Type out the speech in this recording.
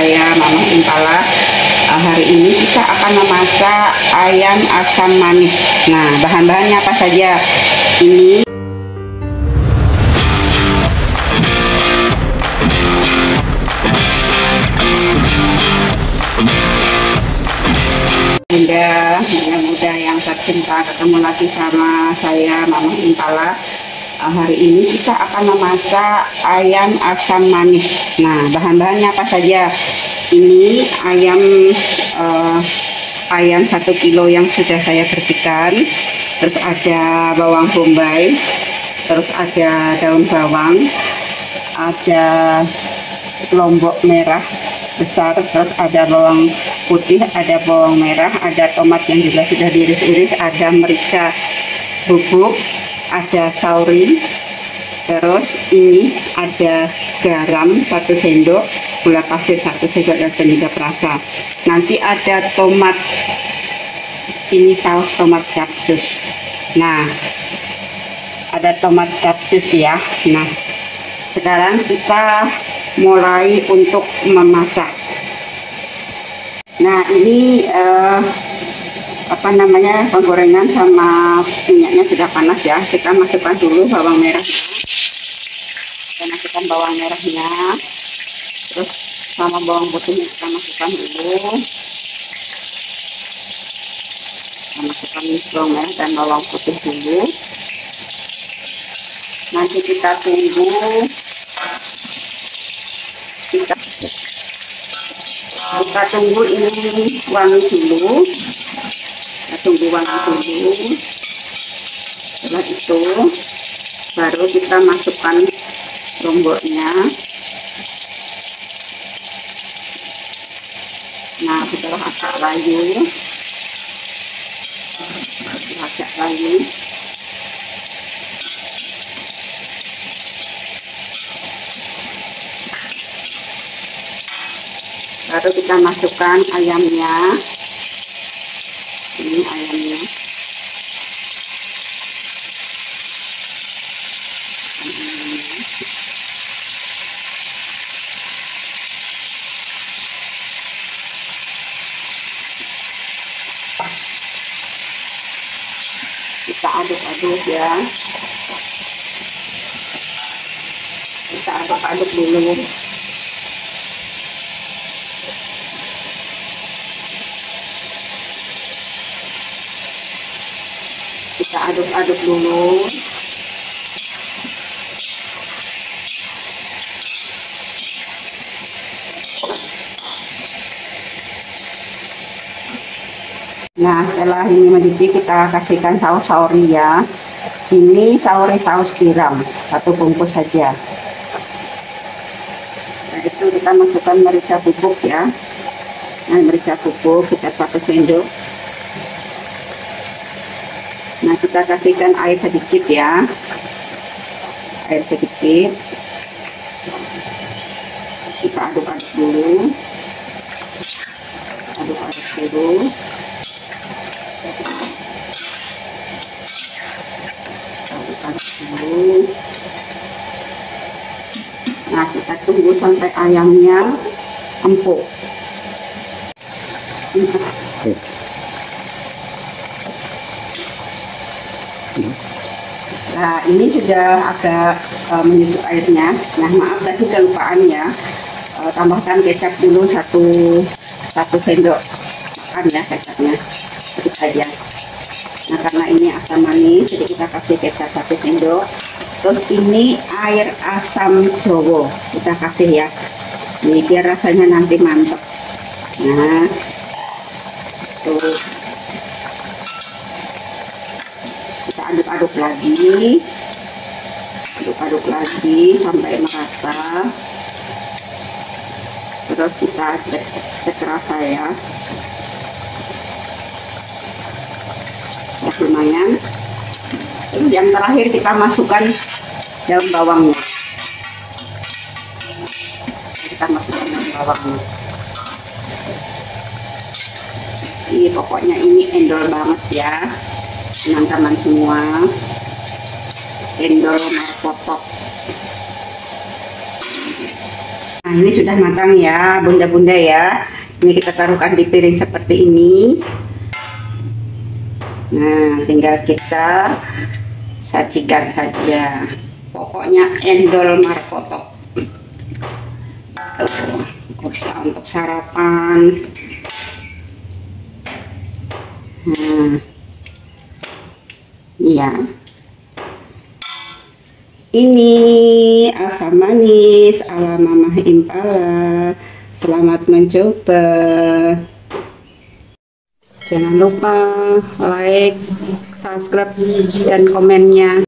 saya Mama Impala. Hari ini kita akan memasak ayam asam manis. Nah, bahan-bahannya apa saja? Ini Bunda muda yang tercinta, ketemu lagi sama saya Mama Impala. Hari ini kita akan memasak ayam asam manis. Nah, bahan-bahannya apa saja? Ini ayam 1 kilo yang sudah saya bersihkan. Terus ada bawang bombay, terus ada daun bawang, ada lombok merah besar, terus ada bawang putih, ada bawang merah, ada tomat yang juga sudah diiris-iris, ada merica bubuk, ada sauri, terus ini ada garam 1 sendok, gula pasir 1 sendok, dan penyedap rasa. Nanti ada tomat, ini saus tomat capcus. Nah, ada tomat capcus ya. Nah, sekarang kita mulai untuk memasak. Nah, ini penggorengan sama minyaknya sudah panas ya. Kita masukkan dulu bawang merah. Kita masukkan bawang merahnya, terus sama bawang putihnya kita masukkan dulu. Kita masukkan bawang merah dan bawang putih dulu. Nanti kita tunggu. Kita tunggu ini wangi dulu. Kita tunggu wangi dulu. Setelah itu baru kita masukkan lomboknya. Nah, setelah agak layu, baru kita masukkan ayamnya. Ini ayamnya. Kita aduk-aduk ya. Kita aduk-aduk dulu. Kita aduk-aduk dulu. Nah, setelah ini mendidih, kita kasihkan saus sauri ya. Ini saus tiram 1 bungkus saja. Nah, itu kita masukkan merica bubuk ya. Nah, merica bubuk kita 1 sendok. Nah, kita kasihkan air sedikit ya. Air sedikit. Kita aduk-aduk dulu. Aduk-aduk dulu. Aduk-aduk dulu. Nah, kita tunggu sampai ayamnya empuk. Nah, ini sudah agak menyusut airnya. Nah, maaf tadi kelupaan ya. Tambahkan kecap dulu 1 sendok makan ya kecapnya, sedikit aja. Nah, karena ini asam manis, jadi kita kasih kecap 1 sendok. Terus ini air asam Jawa kita kasih ya. Ini biar rasanya nanti mantap. Nah, tuh. Kita aduk-aduk lagi. Aduk-aduk lagi sampai merata. Terus kita cek rasa ya. Ya, lumayan. Terus yang terakhir kita masukkan daun bawangnya. Kita masukkan daun bawangnya. Pokoknya ini endol banget ya teman-teman semua. Endol markotok. Nah, Nah, ini sudah matang ya, bunda-bunda ya. Ini kita taruhkan di piring seperti ini. Nah, tinggal kita sajikan saja. Pokoknya endol markotok. Bisa untuk sarapan. Nah, iya. Ini asam manis ala Mamah Impala. Selamat mencoba. Jangan lupa like, subscribe, dan komennya.